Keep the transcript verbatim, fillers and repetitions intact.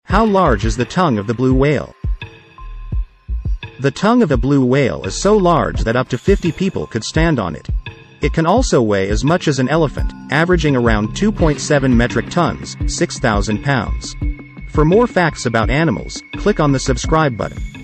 How large is the tongue of the blue whale? The tongue of a blue whale is so large that up to fifty people could stand on it. It can also weigh as much as an elephant, averaging around two point seven metric tons, six thousand pounds. For more facts about animals, click on the subscribe button.